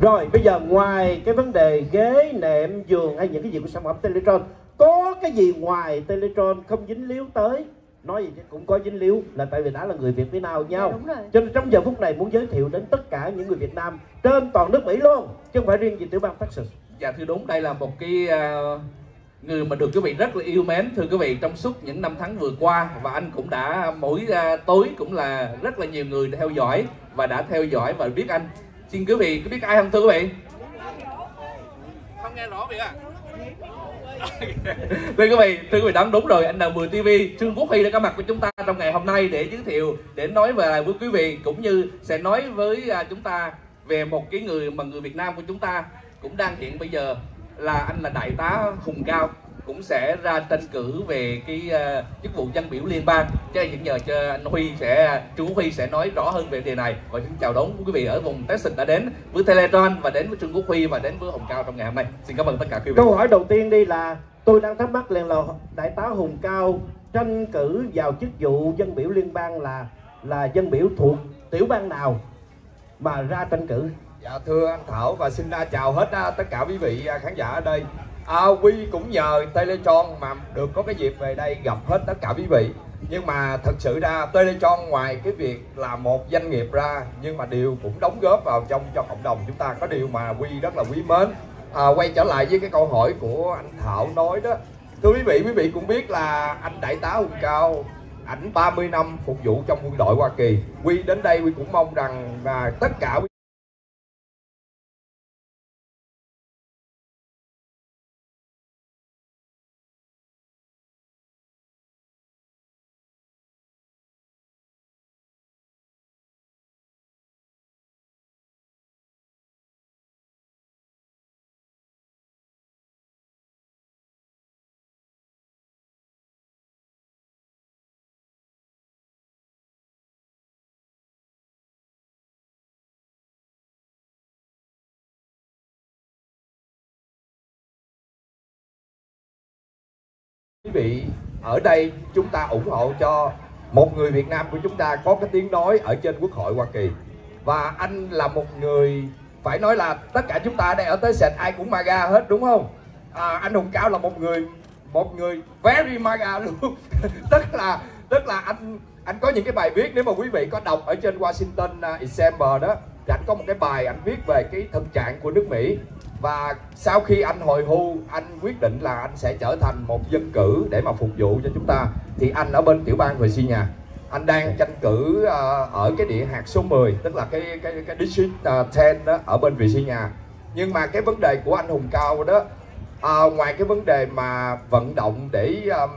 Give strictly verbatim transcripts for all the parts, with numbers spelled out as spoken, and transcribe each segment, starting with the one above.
Rồi bây giờ ngoài cái vấn đề ghế, nệm, giường hay những cái gì của sản phẩm Teletron, có cái gì ngoài Teletron không dính líu tới? Nói gì chứ cũng có dính líu, là tại vì đã là người Việt với nhau nhau. Dạ, đúng rồi. Cho nên trong giờ phút này muốn giới thiệu đến tất cả những người Việt Nam trên toàn nước Mỹ luôn, chứ không phải riêng gì tiểu bang Texas. Dạ thưa đúng, đây là một cái uh, người mà được quý vị rất là yêu mến thưa quý vị trong suốt những năm tháng vừa qua, và anh cũng đã mỗi uh, tối cũng là rất là nhiều người theo dõi và đã theo dõi và biết anh. Xin quý vị có biết ai không thưa quý vị? Không nghe rõ vậy à? Thưa quý vị, thưa quý vị đoán đúng rồi, anh N mười ti vi Trương Quốc Huy đã có mặt với chúng ta trong ngày hôm nay để giới thiệu, để nói về với quý vị, cũng như sẽ nói với uh, chúng ta về một cái người mà người Việt Nam của chúng ta cũng đang hiện bây giờ là anh là Đại tá Hùng Cao, cũng sẽ ra tranh cử về cái uh, chức vụ dân biểu liên bang. Cho nên nhờ cho anh Huy sẽ Trương Quốc Huy sẽ nói rõ hơn về đề này. Và xin chào đón quý vị ở vùng Texas đã đến với Teletron và đến với Trương Quốc Huy và đến với Hùng Cao trong ngày hôm nay. Xin cảm ơn tất cả quý vị. Câu hỏi đầu tiên đi là tôi đang thắc mắc liền là Đại tá Hùng Cao tranh cử vào chức vụ dân biểu liên bang là là dân biểu thuộc tiểu bang nào mà ra tranh cử? Dạ thưa anh Thảo và xin uh, chào hết uh, tất cả quý vị uh, khán giả ở đây. À, Huy cũng nhờ Teletron mà được có cái dịp về đây gặp hết tất cả quý vị. Nhưng mà thật sự ra Teletron ngoài cái việc là một doanh nghiệp ra, nhưng mà điều cũng đóng góp vào trong cho cộng đồng chúng ta, có điều mà Huy rất là quý mến. À, quay trở lại với cái câu hỏi của anh Thảo nói đó, thưa quý vị, quý vị cũng biết là anh Đại tá Hùng Cao, ảnh ba mươi năm phục vụ trong quân đội Hoa Kỳ. Huy đến đây Huy cũng mong rằng là tất cả quý quý vị ở đây chúng ta ủng hộ cho một người Việt Nam của chúng ta có cái tiếng nói ở trên Quốc hội Hoa Kỳ. Và anh là một người, phải nói là tất cả chúng ta ở đây ở Texas ai cũng MAGA hết đúng không? À, anh Hùng Cao là một người một người very MAGA luôn. tức là tức là anh anh có những cái bài viết, nếu mà quý vị có đọc ở trên Washington Examiner đó, thì anh có một cái bài anh viết về cái thực trạng của nước Mỹ. Và sau khi anh hồi hưu, anh quyết định là anh sẽ trở thành một dân cử để mà phục vụ cho chúng ta. Thì anh ở bên tiểu bang Virginia, anh đang tranh cử uh, ở cái địa hạt số mười, tức là cái cái cái district uh, mười đó ở bên Virginia. Nhưng mà cái vấn đề của anh Hùng Cao đó, uh, ngoài cái vấn đề mà vận động để um,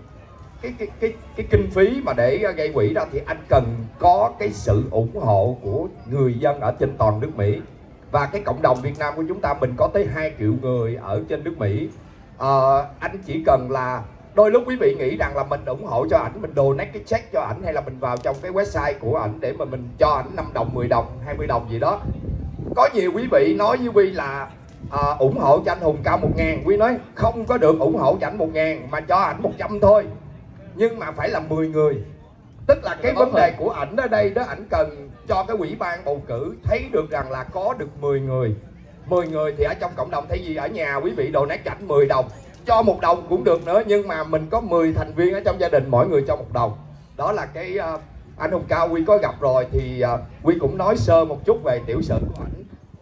cái cái cái cái kinh phí mà để gây quỹ ra, thì anh cần có cái sự ủng hộ của người dân ở trên toàn nước Mỹ. Và cái cộng đồng Việt Nam của chúng ta mình có tới hai triệu người ở trên nước Mỹ. à, Anh chỉ cần là đôi lúc quý vị nghĩ rằng là mình ủng hộ cho ảnh, mình donate cái check cho ảnh, hay là mình vào trong cái website của ảnh để mà mình cho ảnh năm đồng, mười đồng, hai mươi đồng gì đó. Có nhiều quý vị nói với Huy là à, ủng hộ cho anh Hùng Cao một ngàn. Huy nói không có được ủng hộ cho ảnh một ngàn mà cho ảnh một trăm thôi. Nhưng mà phải là mười người. Tức là cái vấn đề của ảnh ở đây đó, ảnh cần cho cái ủy ban bầu cử thấy được rằng là có được mười người. mười người thì ở trong cộng đồng, thay vì ở nhà quý vị donate cho ảnh mười đồng, cho một đồng cũng được nữa, nhưng mà mình có mười thành viên ở trong gia đình, mỗi người cho một đồng. Đó là cái uh, anh Hùng Cao Huy có gặp rồi, thì uh, Huy cũng nói sơ một chút về tiểu sử của ảnh.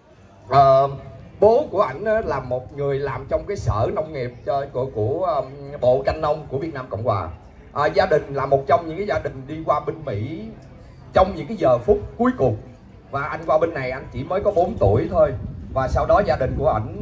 Uh, bố của ảnh là một người làm trong cái sở nông nghiệp của, của, của um, Bộ Canh Nông của Việt Nam Cộng Hòa. À, gia đình là một trong những cái gia đình đi qua bên Mỹ trong những cái giờ phút cuối cùng. Và anh qua bên này anh chỉ mới có bốn tuổi thôi. Và sau đó gia đình của ảnh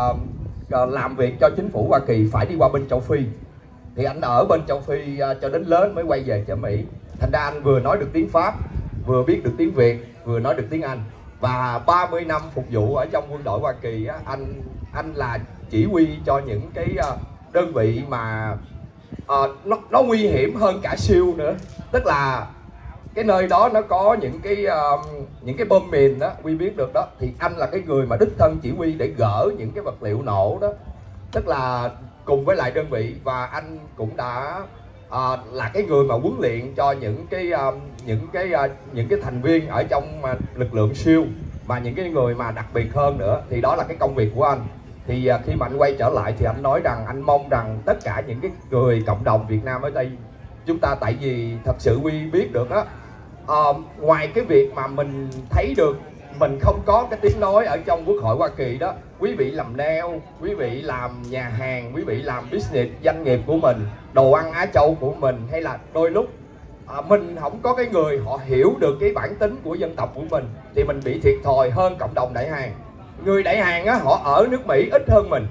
à, làm việc cho chính phủ Hoa Kỳ phải đi qua bên châu Phi. Thì anh ở bên châu Phi à, cho đến lớn mới quay về cho Mỹ. Thành ra anh vừa nói được tiếng Pháp, vừa biết được tiếng Việt, vừa nói được tiếng Anh. Và ba mươi năm phục vụ ở trong quân đội Hoa Kỳ á, anh anh là chỉ huy cho những cái à, đơn vị mà à, nó, nó nguy hiểm hơn cả siêu nữa. Tức là cái nơi đó nó có những cái uh, những cái bom mìn đó, Huy biết được đó. Thì anh là cái người mà đích thân chỉ huy để gỡ những cái vật liệu nổ đó. Tức là cùng với lại đơn vị. Và anh cũng đã uh, là cái người mà huấn luyện cho những cái uh, những cái uh, những cái thành viên ở trong uh, lực lượng siêu. và những cái người mà đặc biệt hơn nữa, thì đó là cái công việc của anh. Thì khi mà anh quay trở lại thì anh nói rằng anh mong rằng tất cả những cái người cộng đồng Việt Nam ở đây chúng ta, tại vì thật sự Huy biết được á, uh, ngoài cái việc mà mình thấy được mình không có cái tiếng nói ở trong Quốc hội Hoa Kỳ đó, quý vị làm nail, quý vị làm nhà hàng, quý vị làm business doanh nghiệp của mình, đồ ăn Á Châu của mình, hay là đôi lúc à, mình không có cái người họ hiểu được cái bản tính của dân tộc của mình, thì mình bị thiệt thòi hơn cộng đồng Đại Hàn. Người Đại Hàn á, họ ở nước Mỹ ít hơn mình,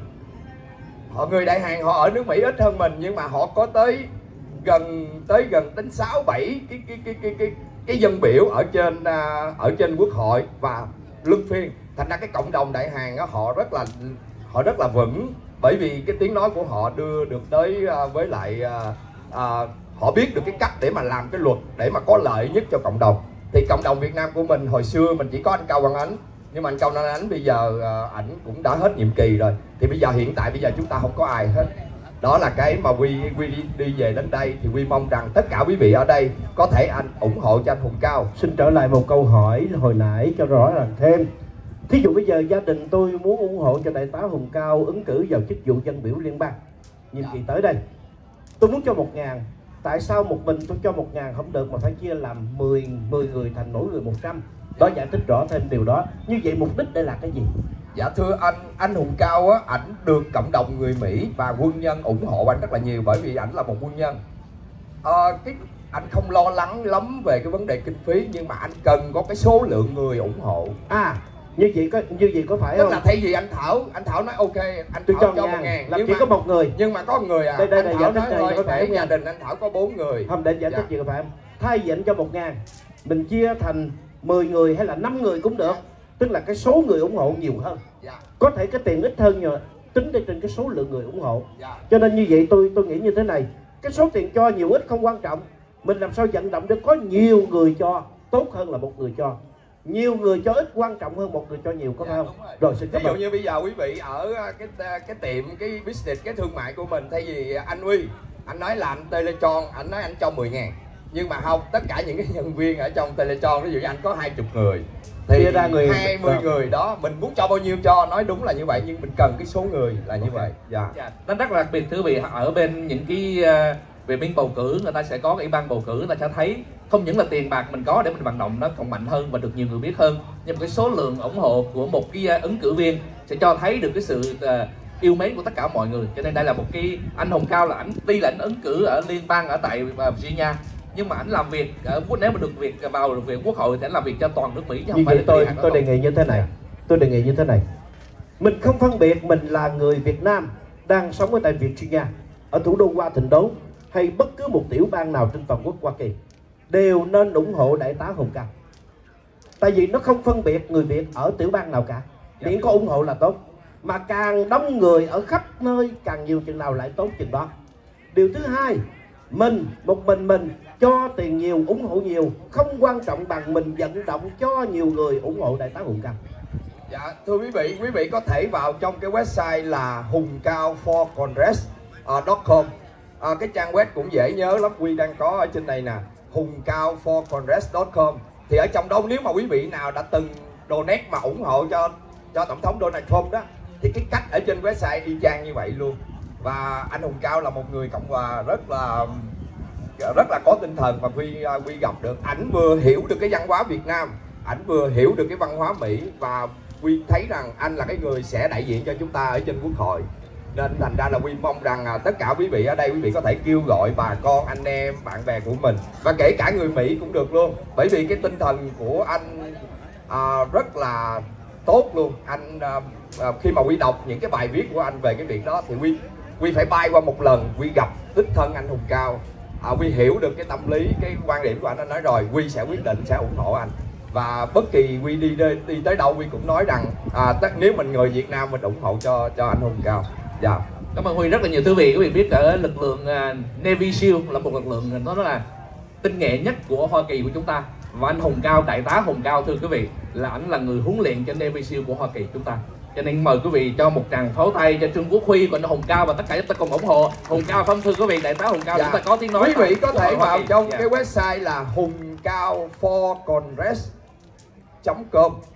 họ người Đại Hàn họ ở nước Mỹ ít hơn mình, nhưng mà họ có tới gần tới gần đến sáu bảy cái cái cái cái cái cái dân biểu ở trên uh, ở trên Quốc hội và luân phiên. Thành ra cái cộng đồng Đại Hàn á, họ rất là họ rất là vững, bởi vì cái tiếng nói của họ đưa được tới uh, với lại uh, uh, họ biết được cái cách để mà làm cái luật để mà có lợi nhất cho cộng đồng. Thì cộng đồng Việt Nam của mình hồi xưa mình chỉ có anh Cao Văn Ánh, nhưng mà anh Cao Văn Ánh bây giờ uh, ảnh cũng đã hết nhiệm kỳ rồi, thì bây giờ hiện tại bây giờ chúng ta không có ai hết. Đó là cái mà Huy, Huy đi, đi về đến đây thì Huy mong rằng tất cả quý vị ở đây có thể anh ủng hộ cho anh Hùng Cao. Xin trở lại một câu hỏi hồi nãy cho rõ ràng thêm. Thí dụ bây giờ gia đình tôi muốn ủng hộ cho đại tá Hùng Cao ứng cử vào chức vụ dân biểu liên bang nhiệm kỳ tới đây. Tôi muốn cho một ngàn. Tại sao một mình tôi cho một ngàn không được mà phải chia làm mười người thành mỗi người một trăm? Đó, giải thích rõ thêm điều đó. Như vậy mục đích đây là cái gì? Dạ thưa anh, anh Hùng Cao á, ảnh được cộng đồng người Mỹ và quân nhân ủng hộ anh rất là nhiều, bởi vì ảnh là một quân nhân. À, cái anh không lo lắng lắm về cái vấn đề kinh phí, nhưng mà anh cần có cái số lượng người ủng hộ. À, như vậy có như vậy có phải Tức không? là thay vì anh Thảo, anh Thảo nói ok, anh tôi Thảo cho, cho ngàn, một ngàn, là nhưng chỉ mà, có một người. nhưng mà có một người à. Đây, đây, anh đây, Thảo giải nói thích thôi, này, phải phải gia đình anh Thảo có bốn người. Không, để giải thích dạ. gì phải không? Thay vì anh cho một ngàn, mình chia thành mười người hay là năm người cũng được. Tức là cái số người ủng hộ nhiều hơn. Dạ. Có thể cái tiền ít hơn, nhưng mà tính đây trên cái số lượng người ủng hộ. Dạ. Cho nên như vậy tôi tôi nghĩ như thế này, cái số tiền cho nhiều ít không quan trọng, mình làm sao vận động để có nhiều người cho tốt hơn là một người cho. Nhiều người cho ít quan trọng hơn một người cho nhiều, có dạ, phải không? Rồi. Rồi xin cảm ví dụ ơn. như bây giờ quý vị ở cái cái tiệm, cái business, cái thương mại của mình, thay vì anh Huy anh nói là anh Teletron, anh nói anh cho mười ngàn, nhưng mà không, tất cả những cái nhân viên ở trong Teletron, ví dụ như anh có hai mươi người thì ra người hai mươi người đó mình muốn cho bao nhiêu cho, nói đúng là như vậy, nhưng mình cần cái số người là như okay. vậy. Dạ. Dạ. Nó rất là đặc biệt thưa quý vị, ở bên những cái uh, về bên bầu cử, người ta sẽ có cái ban bầu cử, người ta sẽ thấy không những là tiền bạc mình có để mình vận động nó còn mạnh hơn và được nhiều người biết hơn, nhưng mà cái số lượng ủng hộ của một cái uh, ứng cử viên sẽ cho thấy được cái sự uh, yêu mến của tất cả mọi người. Cho nên đây là một cái anh Hùng Cao, là ảnh tuy là ảnh ứng cử ở liên bang ở tại uh, Virginia, nhưng mà ảnh làm việc ở uh, nếu mà được việc vào được việc quốc hội thì ảnh làm việc cho toàn nước Mỹ chứ không như phải vậy là tôi tôi đề nghị như thế này, tôi đề nghị như thế này, mình không phân biệt mình là người Việt Nam đang sống ở tại Virginia, ở thủ đô Washington hay bất cứ một tiểu bang nào trên toàn quốc Hoa Kỳ, đều nên ủng hộ đại tá Hùng Cao. Tại vì nó không phân biệt người Việt ở tiểu bang nào cả, miễn có ủng hộ là tốt. Mà càng đông người ở khắp nơi, càng nhiều chừng nào lại tốt chừng đó. Điều thứ hai, mình một mình mình cho tiền nhiều, ủng hộ nhiều không quan trọng bằng mình vận động cho nhiều người ủng hộ đại tá Hùng Cao. Dạ thưa quý vị, quý vị có thể vào trong cái website là hùng cao for congress chấm com. À, cái trang web cũng dễ nhớ lắm, Huy đang có ở trên này nè, hùng cao for congress chấm com. Thì ở trong đó nếu mà quý vị nào đã từng donate mà ủng hộ cho cho tổng thống Donald Trump đó, thì cái cách ở trên website y chang như vậy luôn. Và anh Hùng Cao là một người Cộng hòa rất là rất là có tinh thần, và Huy Huy gặp được ảnh vừa hiểu được cái văn hóa Việt Nam, ảnh vừa hiểu được cái văn hóa Mỹ, và Huy thấy rằng anh là cái người sẽ đại diện cho chúng ta ở trên quốc hội. Nên thành ra là Huy mong rằng à, tất cả quý vị ở đây, quý vị có thể kêu gọi bà con, anh em, bạn bè của mình, và kể cả người Mỹ cũng được luôn, bởi vì cái tinh thần của anh à, rất là tốt luôn. Anh à, à, khi mà Huy đọc những cái bài viết của anh về cái việc đó thì Huy Huy phải bay qua một lần, Huy gặp đích thân anh Hùng Cao, à, Huy hiểu được cái tâm lý, cái quan điểm của anh. Anh nói rồi, Huy sẽ quyết định sẽ ủng hộ anh. Và bất kỳ Huy đi, đi đi tới đâu, Huy cũng nói rằng à, tất nếu mình người Việt Nam mình ủng hộ cho cho anh Hùng Cao. Dạ. Cảm ơn Huy rất là nhiều. Quý vị, quý vị biết ở lực lượng uh, Navy SEAL là một lực lượng nó là tinh nhuệ nhất của Hoa Kỳ của chúng ta, và anh Hùng Cao, đại tá Hùng Cao thưa quý vị, là ảnh là người huấn luyện cho Navy SEAL của Hoa Kỳ chúng ta. Cho nên mời quý vị cho một tràng pháo tay cho Trương Quốc Huy và Hùng Cao, và tất cả chúng ta cùng ủng hộ Hùng Cao. Không thưa quý vị, đại tá Hùng Cao, dạ. Chúng ta có tiếng nói. Quý vị có thể vào trong dạ. cái website là hùng cao for congress chấm com,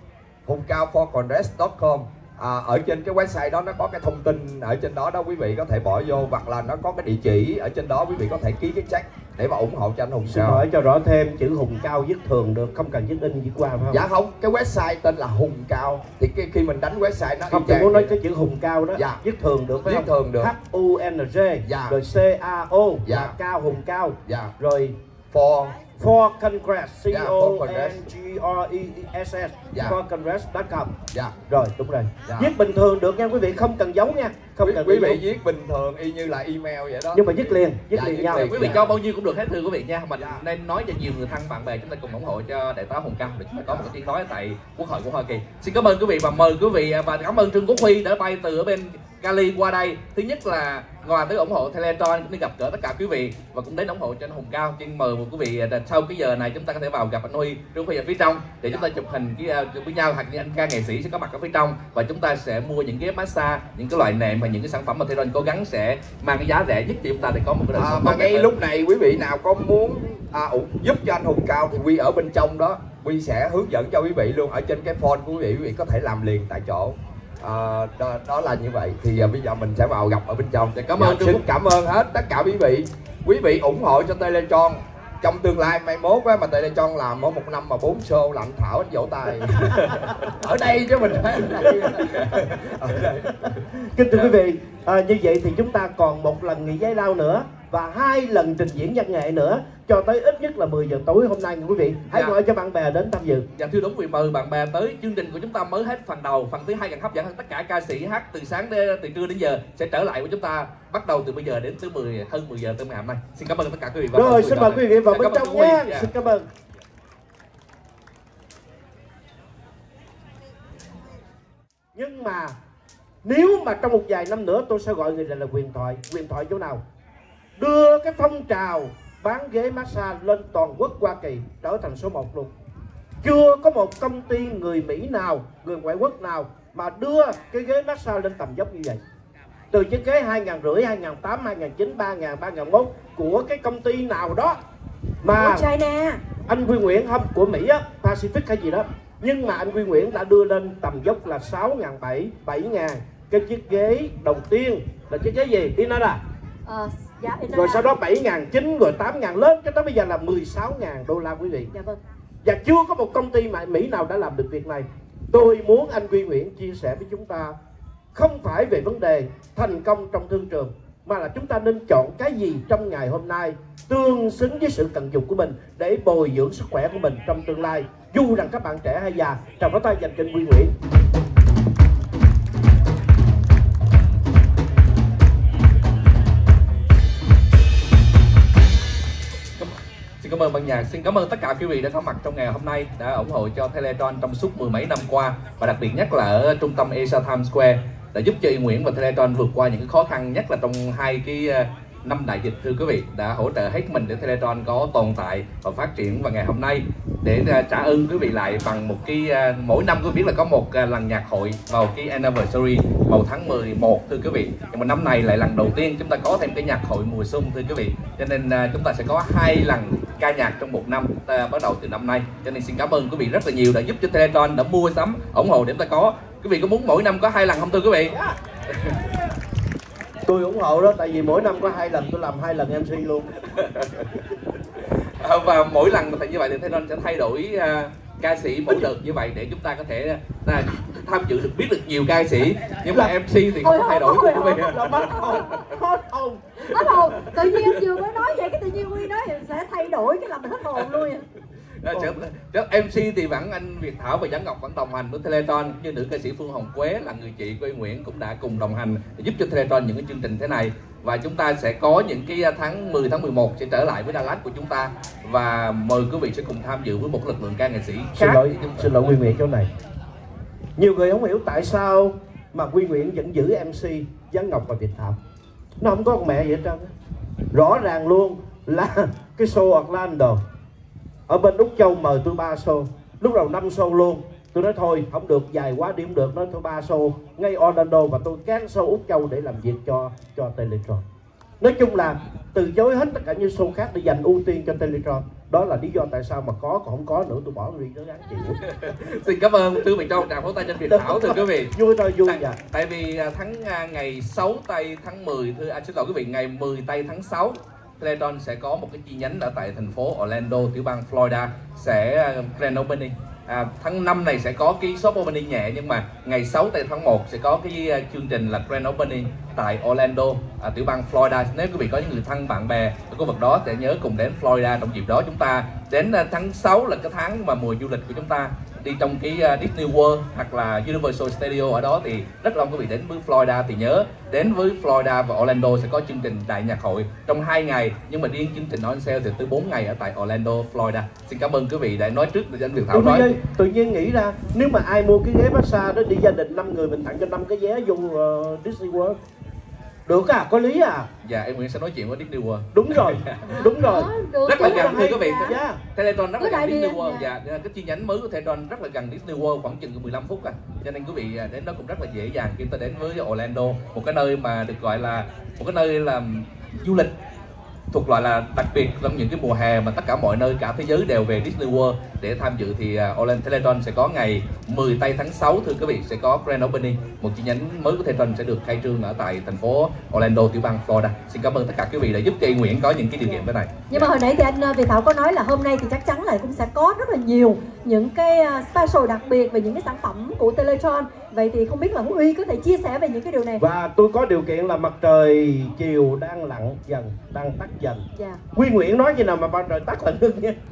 hùng cao for congress chấm com. À, ở trên cái website đó nó có cái thông tin ở trên đó đó, quý vị có thể bỏ vô, hoặc là nó có cái địa chỉ ở trên đó, quý vị có thể ký cái check để mà ủng hộ cho anh Hùng Xin Cao. hỏi cho rõ thêm, chữ Hùng Cao viết thường được, không cần viết in viết qua phải không? Dạ không, cái website tên là Hùng Cao, thì cái, khi mình đánh website nó không, tôi muốn nói cái chữ Hùng Cao đó, dạ. viết thường được phải viết không? thường được. H U N G, dạ. rồi C A O, dạ. là Cao, Hùng Cao, dạ. rồi for for Congress, C O N G R E S S, dạ. for congress chấm com. Dạ. Rồi, đúng rồi. Dạ. Viết bình thường được nha quý vị, không cần giấu nha. Không quý, cần quý vị giấu. viết bình thường y như là email vậy đó. Nhưng mà viết liền, viết dạ, liền viết nhau. liền. Quý vị dạ. cho bao nhiêu cũng được hết thưa quý vị nha. Mình dạ. nên nói cho nhiều người thân bạn bè chúng ta cùng ủng hộ cho đại tá Hùng Cao để chúng ta có một cái tiếng nói tại Quốc hội của Hoa Kỳ. Xin cảm ơn quý vị và mời quý vị và cảm ơn Trương Quốc Huy đã bay từ ở bên Cali qua đây. Thứ nhất là ngoài tới ủng hộ Teletron cũng đi gặp gỡ tất cả quý vị và cũng đến ủng hộ cho anh Hùng Cao. Xin mời một quý vị sau cái giờ này chúng ta có thể vào gặp anh Huy, Trương Huy ở phía trong để chúng ta chụp hình cái với nhau, hoặc những anh ca nghệ sĩ sẽ có mặt ở phía trong và chúng ta sẽ mua những cái massage, những cái loại nệm và những cái sản phẩm mà Teletron cố gắng sẽ mang cái giá rẻ nhất cho chúng ta để có một cái đời à, sống mà tốt ngay hơn. lúc này quý vị nào có muốn à, giúp cho anh Hùng Cao thì Huy ở bên trong đó, Huy sẽ hướng dẫn cho quý vị luôn ở trên cái phone của quý vị, quý vị có thể làm liền tại chỗ. À, đó, đó là như vậy thì à, bây giờ mình sẽ vào gặp ở bên trong. Thì cảm dạ, ơn xin cảm ơn hết tất cả quý vị. Quý vị ủng hộ cho Teletron trong tương lai mai mốt á, mà Teletron làm ở một năm mà bốn show là anh Thảo anh vỗ tay ở đây chứ mình ở đây. Ở đây. Kính thưa quý vị, à, như vậy thì chúng ta còn một lần nghỉ giải lao nữa và hai lần trình diễn văn nghệ nữa cho tới ít nhất là mười giờ tối hôm nay nha quý vị. Hãy dạ. gọi cho bạn bè đến tham dự. Dạ thưa đúng, quý vị mời bạn bè tới. Chương trình của chúng ta mới hết phần đầu, phần thứ hai càng hấp dẫn hơn. Tất cả ca sĩ hát từ sáng đến từ trưa đến giờ sẽ trở lại với chúng ta bắt đầu từ bây giờ đến tới mười hơn mười giờ tới ngày hôm nay. Xin cảm ơn tất cả quý vị. Và Rồi xin mời quý vị vào dạ, bên trong nhé. dạ. Xin cảm ơn. Nhưng mà nếu mà trong một vài năm nữa tôi sẽ gọi người này là huyền thoại. Huyền thoại chỗ nào? Đưa cái phong trào bán ghế massage lên toàn quốc Hoa Kỳ trở thành số một luôn. Chưa có một công ty người Mỹ nào, người ngoại quốc nào mà đưa cái ghế massage lên tầm dốc như vậy. Từ chiếc ghế hai ngàn rưỡi, hai ngàn tám, hai ngàn chín, ba ngàn, ba ngàn một của cái công ty nào đó mà China, anh Huy Nguyễn không, của Mỹ á, Pacific hay gì đó. Nhưng mà anh Huy Nguyễn đã đưa lên tầm dốc là sáu ngàn bảy, bảy ngàn. Cái chiếc ghế đầu tiên là chiếc ghế gì? Đi nói là ờ, giá rồi sau đó bảy ngàn chín, rồi tám ngàn lên cho tới bây giờ là mười sáu ngàn đô la quý vị. Dạ vâng. Và chưa có một công ty mà Mỹ nào đã làm được việc này. Tôi muốn anh Huy Nguyễn chia sẻ với chúng ta không phải về vấn đề thành công trong thương trường, mà là chúng ta nên chọn cái gì trong ngày hôm nay tương xứng với sự cần dùng của mình để bồi dưỡng sức khỏe của mình trong tương lai, dù rằng các bạn trẻ hay già. Trao pháo tay dành cho anh Huy Nguyễn. Xin cảm ơn ban nhạc, xin cảm ơn tất cả quý vị đã có mặt trong ngày hôm nay, đã ủng hộ cho Teletron trong suốt mười mấy năm qua, và đặc biệt nhất là ở trung tâm Asia Times Square đã giúp cho Yên Nguyễn và Teletron vượt qua những cái khó khăn, nhất là trong hai cái năm đại dịch. Thưa quý vị, đã hỗ trợ hết mình để Teletron có tồn tại và phát triển, và ngày hôm nay để trả ơn quý vị lại bằng một cái, mỗi năm quý vị biết là có một lần nhạc hội vào cái anniversary vào tháng mười một thưa quý vị, nhưng mà năm này lại lần đầu tiên chúng ta có thêm cái nhạc hội mùa xuân thưa quý vị, cho nên chúng ta sẽ có hai lần ca nhạc trong một năm ta bắt đầu từ năm nay. Cho nên xin cảm ơn quý vị rất là nhiều đã giúp cho Teletron đã mua sắm ủng hộ để chúng ta có. Quý vị có muốn mỗi năm có hai lần không thưa quý vị? Tôi ủng hộ đó, tại vì mỗi năm có hai lần tôi làm hai lần em xê luôn. À, và mỗi lần mà như vậy thì Teletron sẽ thay đổi uh, ca sĩ mỗi đợt như vậy để chúng ta có thể uh, tham dự được, biết được nhiều ca sĩ, nhưng mà em xê thì không có thay đổi của quý vị. Là mất hồn, hết hồn. Hết hồn, tự nhiên em vừa mới nói vậy cái tự nhiên Huy nói sẽ thay đổi cái làm mình hết hồn luôn. À, trước, trước em xê thì vẫn anh Việt Thảo và Giảng Ngọc vẫn đồng hành với Teletron, như nữ ca sĩ Phương Hồng Quế là người chị của Yên Nguyễn cũng đã cùng đồng hành để giúp cho Teletron những cái chương trình thế này. Và chúng ta sẽ có những cái tháng mười, tháng mười một sẽ trở lại với Dallas của chúng ta, và mời quý vị sẽ cùng tham dự với một lực lượng ca nghệ sĩ khác. Xin lỗi, xin lỗi Huy Nguyễn chỗ này. Nhiều người không hiểu tại sao mà Huy Nguyễn vẫn giữ em xê Giảng Ngọc và Việt Thảo. Nó không có con mẹ vậy hết trơn. Rõ ràng luôn là cái show Orlando ở bên Úc Châu mời tôi ba show, lúc đầu năm show luôn. Tôi nói thôi không được, dài quá đi không được, nói thôi ba show ngay Orlando, và tôi cancel Úc Châu để làm việc cho cho Teletron. Nói chung là từ chối hết tất cả những show khác để dành ưu tiên cho Teletron. Đó là lý do tại sao mà có, còn không có nữa tôi bỏ riêng nó gắn chịu. Xin cảm ơn Thư Việt Trong tràng pháo tay trên Việt Thảo thưa quý vị. Vui thôi, vui tại, dạ. tại vì tháng ngày sáu tây tháng mười, thưa anh xin lỗi quý vị, ngày mười tây tháng sáu, Teletron sẽ có một cái chi nhánh ở tại thành phố Orlando, tiểu bang Florida, sẽ grand opening. À, tháng năm này sẽ có cái shop opening nhẹ, nhưng mà ngày sáu tây tháng một sẽ có cái uh, chương trình là grand opening tại Orlando, à, tiểu bang Florida. Nếu quý vị có những người thân bạn bè ở khu vực đó sẽ nhớ cùng đến Florida trong dịp đó. Chúng ta đến uh, tháng sáu là cái tháng mà mùa du lịch của chúng ta, đi trong cái uh, Disney World hoặc là Universal Studio ở đó thì rất là quý vị đến với Florida thì nhớ đến với Florida và Orlando sẽ có chương trình đại nhạc hội trong hai ngày, nhưng mà riêng chương trình on sale thì tới bốn ngày ở tại Orlando, Florida. Xin cảm ơn quý vị đã nói trước để anh Việt Thảo nói. Tự nhiên nghĩ ra nếu mà ai mua cái ghế massage đó đi gia đình năm người mình tặng cho năm cái vé vô uh, Disney World. Được à, có lý à? Dạ, em Nguyễn sẽ nói chuyện với Disney World. Đúng rồi, đúng rồi. Rất là gần thưa quý vị. Dạ. Teletron rất là gần Disney World. Dạ, cái chi nhánh mới của Teletron rất là gần Disney World, khoảng chừng mười lăm phút à. Cho nên quý vị đến đó cũng rất là dễ dàng khi ta đến với Orlando, một cái nơi mà được gọi là một cái nơi là du lịch thuộc loại là đặc biệt trong những cái mùa hè mà tất cả mọi nơi cả thế giới đều về Disney World để tham dự. Thì Orlando Teletron sẽ có ngày mười tây tháng sáu thưa quý vị, sẽ có grand opening, một chi nhánh mới của Teletron sẽ được khai trương ở tại thành phố Orlando, tiểu bang Florida. Xin cảm ơn tất cả quý vị đã giúp cho Nguyễn có những cái điều kiện thế này. Nhưng mà hồi nãy thì anh Việt Thảo có nói là hôm nay thì chắc chắn là cũng sẽ có rất là nhiều những cái special đặc biệt về những cái sản phẩm của Teletron. Vậy thì không biết là Uy có thể chia sẻ về những cái điều này. Và tôi có điều kiện là mặt trời chiều đang lặn dần, đang tắt dần. Dạ. Quy Nguyễn nói gì nào mà mặt trời tắt là ngưng nha.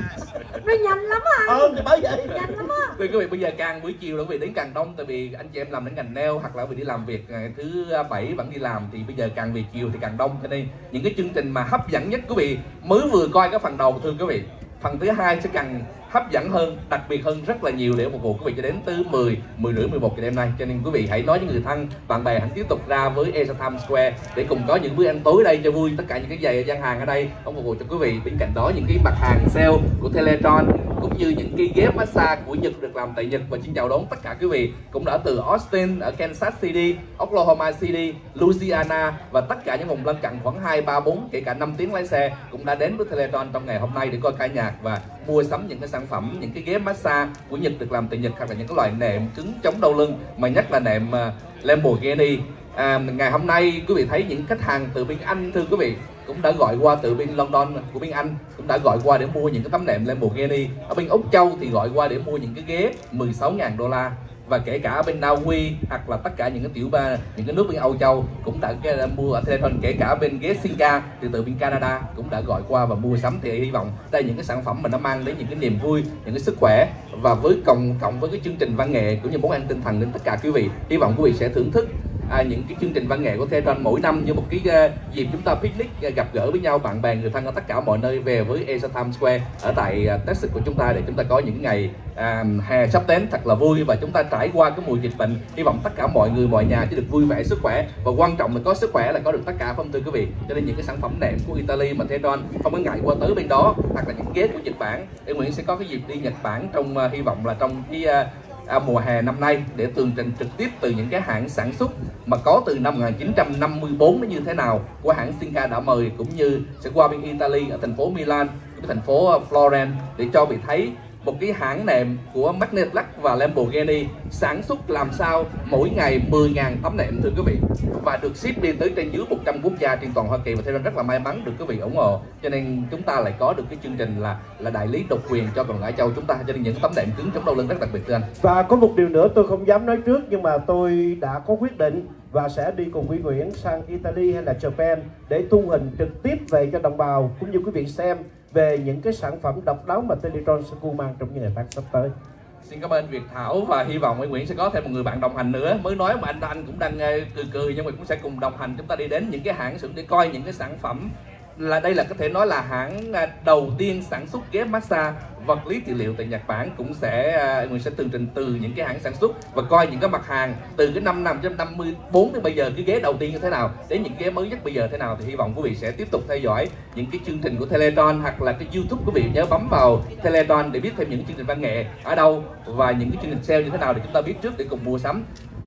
Nó nhanh lắm á. Ờ thì bởi vậy. Nhanh lắm á. Vì quý vị bây giờ càng buổi chiều là quý vị đến càng đông, tại vì anh chị em làm đến ngành nail hoặc là quý vị đi làm việc ngày thứ bảy vẫn đi làm thì bây giờ càng về chiều thì càng đông, cho nên những cái chương trình mà hấp dẫn nhất quý vị mới vừa coi cái phần đầu thưa quý vị, phần thứ hai sẽ càng hấp dẫn hơn, đặc biệt hơn rất là nhiều để phục vụ quý vị cho đến tới mười, mười rưỡi, mười một giờ đêm nay. Cho nên quý vị hãy nói với người thân, bạn bè hãy tiếp tục ra với Asia Times Square để cùng có những bữa ăn tối đây cho vui. Tất cả những cái giày gian hàng ở đây không phục vụ cho quý vị. Bên cạnh đó những cái mặt hàng sale của Teletron cũng như những cái ghế massage của Nhật được làm tại Nhật. Và xin chào đón tất cả quý vị cũng đã từ Austin, ở Kansas City, Oklahoma City, Louisiana và tất cả những vùng lân cận khoảng hai, ba, bốn, kể cả năm tiếng lái xe cũng đã đến với Teletron trong ngày hôm nay để coi ca nhạc và mua sắm những cái sản phẩm, những cái ghế massage của Nhật được làm tại Nhật, hoặc là những cái loại nệm cứng chống đau lưng, mà nhất là nệm uh, Lamborghini. À, ngày hôm nay quý vị thấy những khách hàng từ bên Anh thưa quý vị cũng đã gọi qua, từ bên London của bên Anh cũng đã gọi qua để mua những cái tấm nệm Lamborghini. Ở bên Úc Châu thì gọi qua để mua những cái ghế mười sáu nghìn đô la. Và kể cả ở bên Na Uy hoặc là tất cả những cái tiểu bang, những cái nước bên Âu Châu cũng đã mua ở Teletron, kể cả bên ghế Singa thì từ bên Canada cũng đã gọi qua và mua sắm. Thì hy vọng đây là những cái sản phẩm mà nó mang đến những cái niềm vui, những cái sức khỏe, và với cộng cộng với cái chương trình văn nghệ cũng như món ăn tinh thần đến tất cả quý vị. Hy vọng quý vị sẽ thưởng thức À, những cái chương trình văn nghệ của Teletron mỗi năm như một cái uh, dịp chúng ta picnic, uh, gặp gỡ với nhau bạn bè người thân ở tất cả mọi nơi về với Asia Times Square ở tại uh, Texas của chúng ta, để chúng ta có những ngày uh, hè sắp đến thật là vui và chúng ta trải qua cái mùa dịch bệnh. Hy vọng tất cả mọi người mọi nhà chỉ được vui vẻ, sức khỏe, và quan trọng là có sức khỏe là có được tất cả, không thưa quý vị. Cho nên những cái sản phẩm nệm của Italy mà Teletron không có ngại qua tới bên đó, hoặc là những ghế của Nhật Bản. Em Nguyễn sẽ có cái dịp đi Nhật Bản trong uh, hy vọng là trong cái uh, À, mùa hè năm nay để tường trình trực tiếp từ những cái hãng sản xuất mà có từ năm một nghìn chín trăm năm mươi tư nó như thế nào của hãng Singa đã mời, cũng như sẽ qua bên Italy ở thành phố Milan, cái thành phố Florence, để cho vị thấy một cái hãng nệm của Magnetlac và Lamborghini sản xuất làm sao mỗi ngày mười nghìn tấm nệm thưa quý vị, và được ship đi tới trên dưới một trăm quốc gia trên toàn Hoa Kỳ. Và Teletron rất là may mắn được quý vị ủng hộ, cho nên chúng ta lại có được cái chương trình là là đại lý độc quyền cho còn Ngãi Châu chúng ta, cho nên những tấm nệm cứng chống đau lưng rất đặc biệt thưa anh. Và có một điều nữa tôi không dám nói trước, nhưng mà tôi đã có quyết định và sẽ đi cùng Huy Nguyễn sang Italy hay là Japan để thu hình trực tiếp về cho đồng bào cũng như quý vị xem về những cái sản phẩm độc đáo mà Teletron sẽ cung mang trong những ngày tháng sắp tới. Xin cảm ơn Việt Thảo, và hy vọng anh Nguyễn sẽ có thêm một người bạn đồng hành nữa. Mới nói mà anh anh cũng đang cười cười, nhưng mà cũng sẽ cùng đồng hành chúng ta đi đến những cái hãng xưởng để coi những cái sản phẩm. Là đây là có thể nói là hãng đầu tiên sản xuất ghế massage vật lý trị liệu tại Nhật Bản. Cũng sẽ anh Nguyễn sẽ tường trình từ những cái hãng sản xuất và coi những cái mặt hàng từ cái năm một nghìn chín trăm năm mươi tư đến bây giờ, cái ghế đầu tiên như thế nào đến những ghế mới nhất bây giờ thế nào. Thì hy vọng quý vị sẽ tiếp tục theo dõi những cái chương trình của Teletron, hoặc là cái YouTube quý vị nhớ bấm vào Teletron để biết thêm những chương trình văn nghệ ở đâu và những cái chương trình sale như thế nào để chúng ta biết trước để cùng mua sắm.